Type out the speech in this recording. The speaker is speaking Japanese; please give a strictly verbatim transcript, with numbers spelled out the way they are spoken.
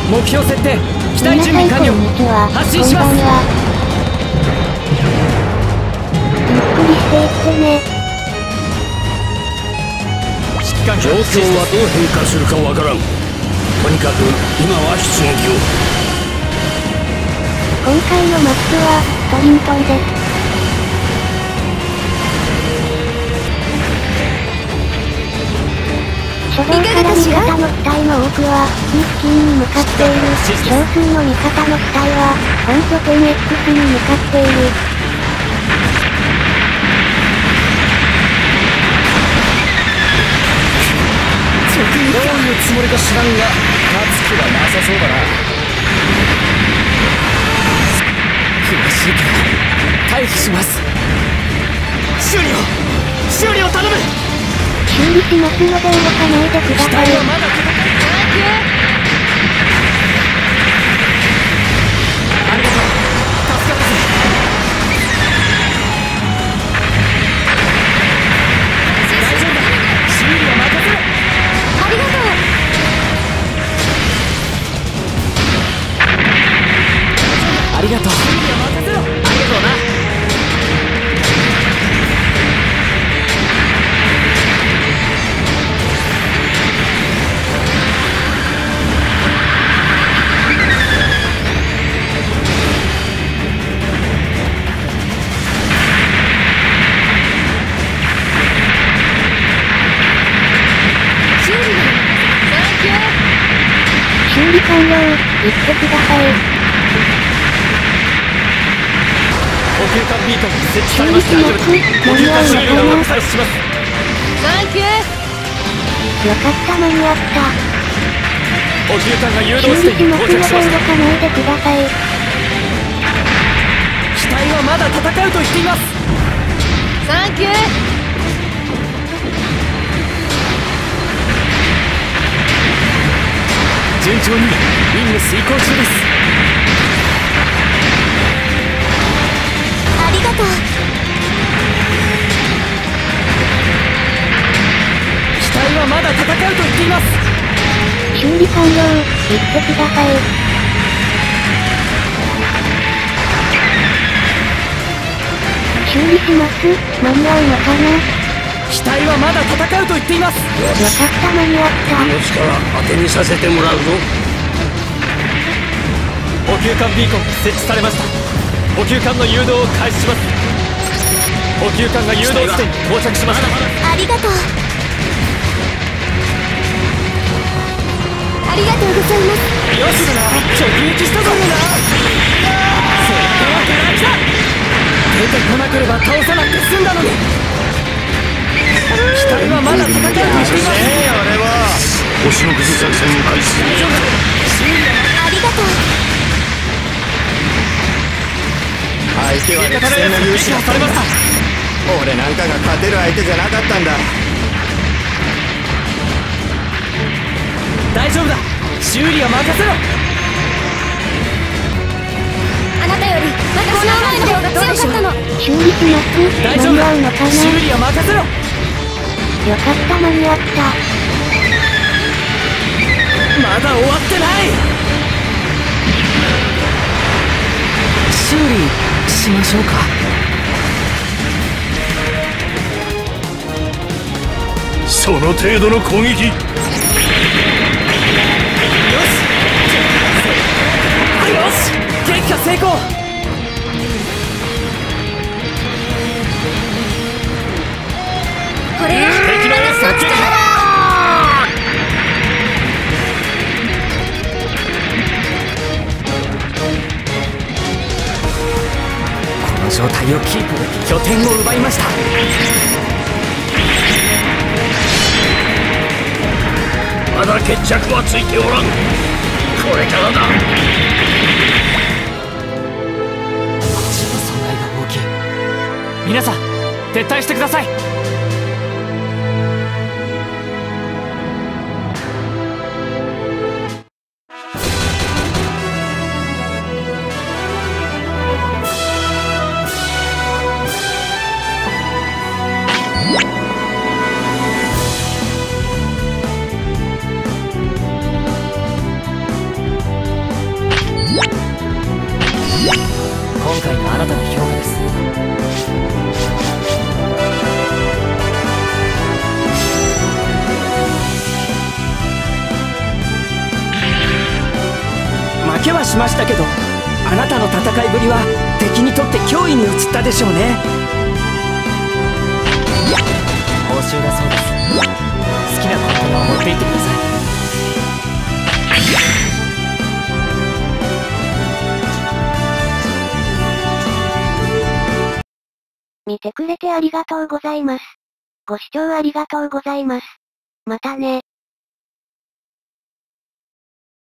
目標設定、機体準備完了。発進します。 ゆっくりしていってね。 状況はどう変化するかわからん。とにかく今は出撃を。 今回のマップはトリントンです。初動から味方の機体の多くはミスキーに向かっている。少数の味方の機体は本拠点 X に向かっている。 どういうつもりか知らんが勝つ気はなさそうだな。悔しいから退避します。修理を修理を頼む。 修理しますので動かないでください。 機体はまだ戦いありがとう。助かったぜ。大丈夫だ。修理は任せろ。 ありがとう。 ありがとう。修理は任せろ。ありがとうな。 修理完了。行ってください。 補給管ビーコン設置されました。補給管修理がうまく再始します。 サンキュー。よかった間に合った。 補給管が誘導修地点に理しますので動到着しました。 かないでください。 機体はまだ戦うと言っています。 サンキュー。 順調に任務遂行中です。 ありがとう。 機体はまだ戦うと言っています。 修理完了。行ってください。修理します。間に合うのかな。 機体はまだ戦うと言っています。 よかった間に合った。 この力当てにさせてもらうぞ。 補給管ビーコン設置されました。補給管の誘導を開始します。補給管が誘導地点に到着しました。 ありがとう。ありがとうございます。 よしだな。直撃したぞみんな。そういうわけないきた。出てこなければ倒さなくて済んだのに。機体はまだ戦うと言っています。 あれは星のくず作戦を開始。 大丈夫だ。 ありがとう。 相手は歴戦の勇士だったんだ。俺なんかが勝てる相手じゃなかったんだ。 大丈夫だ。修理は任せろ。 あなたより私の前の方が強かったの。修理します。 大丈夫だ。 間に合うのかな。 修理は任せろ。 よかった間に合った。 まだ終わってない。修理しましょうか。 その程度の攻撃。 よし。よし。撃破成功。 これが敵のそっちだ。この状態をキープでき拠点を奪いました。 まだ決着はついておらん。これからだ。 私の損害が大きい。皆さん撤退してください。 しましたけど、あなたの戦いぶりは敵にとって脅威に移ったでしょうね。 報酬だそうです。好きなコンテナを持って行ってください。 見てくれてありがとうございます。ご視聴ありがとうございます。またね。